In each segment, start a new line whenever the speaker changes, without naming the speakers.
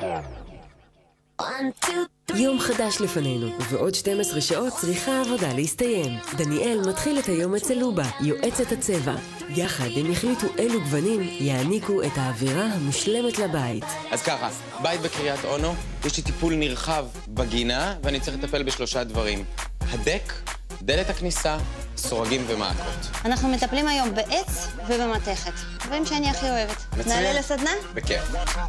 יום חדש לפנינו, ובעוד 12 שעות צריכה העבודה להסתיים. דניאל מתחיל את היום אצל לובה, יועצת הצבע. יחד הם יחליטו אילו גוונים יעניקו את האווירה המושלמת לבית.
אז ככה, בית בקריית אונו, יש לי טיפול נרחב בגינה, ואני צריך לטפל בשלושה דברים. הדק, דלת הכניסה, סורגים ומעקות.
אנחנו מטפלים היום בעץ ובמתכת. דברים שאני הכי אוהבת. נעלה לסדנה?
בכיף.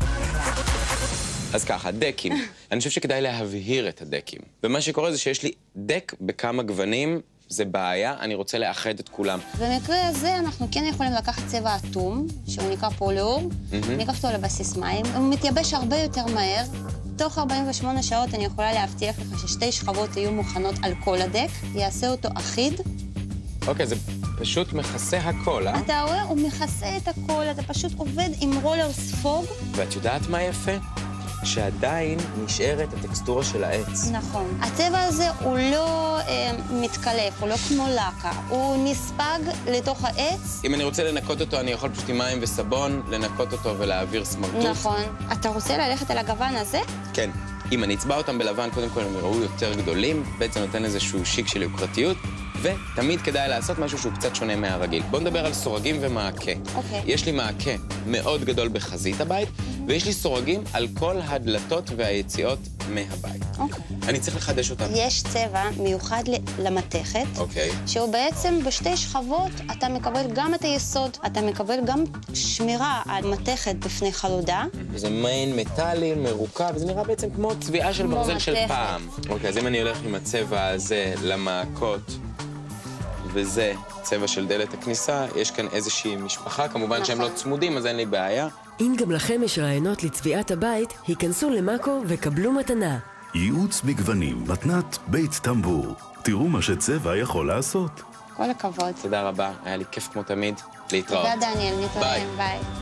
אז ככה, דקים. אני חושב שכדאי להבהיר את הדקים. ומה שקורה זה שיש לי דק בכמה גוונים, זה בעיה, אני רוצה לאחד את כולם.
במקרה הזה אנחנו כן יכולים לקחת צבע אטום, שהוא נקרא פולאור, ניקח אותו לבסיס מים, הוא מתייבש הרבה יותר מהר. תוך 48 שעות אני יכולה להבטיח לך ששתי שכבות יהיו מוכנות על כל הדק, יעשה אותו אחיד.
אוקיי, זה פשוט מכסה הכל, אה?
אתה רואה, הוא מכסה את הכל, אתה פשוט עובד עם רולר ספוג.
ואת יודעת מה יפה? שעדיין נשארת הטקסטורה של העץ.
נכון. הצבע הזה הוא לא מתקלף, הוא לא כמו לקה. הוא נספג לתוך העץ.
אם אני רוצה לנקות אותו, אני יכול פשוט עם מים וסבון לנקות אותו ולהעביר סמרטוט.
נכון. אתה רוצה ללכת על הגוון הזה?
כן. אם אני אצבע אותם בלבן, קודם כל הם יראו יותר גדולים, בעצם נותן איזשהו שיק של יוקרתיות, ותמיד כדאי לעשות משהו שהוא קצת שונה מהרגיל. בואו נדבר על סורגים ומעקה.
אוקיי.
יש לי מעקה מאוד גדול בחזית הבית, ויש לי סורגים על כל הדלתות והיציאות מהבית.
אוקיי.
אני צריך לחדש אותם.
יש צבע מיוחד למתכת,
אוקיי.
שהוא בעצם בשתי שכבות, אתה מקבל גם את היסוד, אתה מקבל גם שמירה על מתכת בפני חלודה.
זה מעין מטלי, מרוכב, וזה נראה בעצם כמו צביעה של ברזל של פעם. אוקיי, אז אם אני הולך עם הצבע הזה למעקות, וזה צבע של דלת הכניסה, יש כאן איזושהי משפחה, כמובן שהם לא צמודים, אז אין לי בעיה.
אם גם לכם יש רעיונות לצביעת הבית, היכנסו למאקו וקבלו מתנה.
ייעוץ בגוונים, מתנת בית טמבור. תראו מה שצבע יכול לעשות.
כל הכבוד.
תודה רבה, היה לי כיף כמו תמיד. להתראות.
תודה דניאל, נתראה. ביי.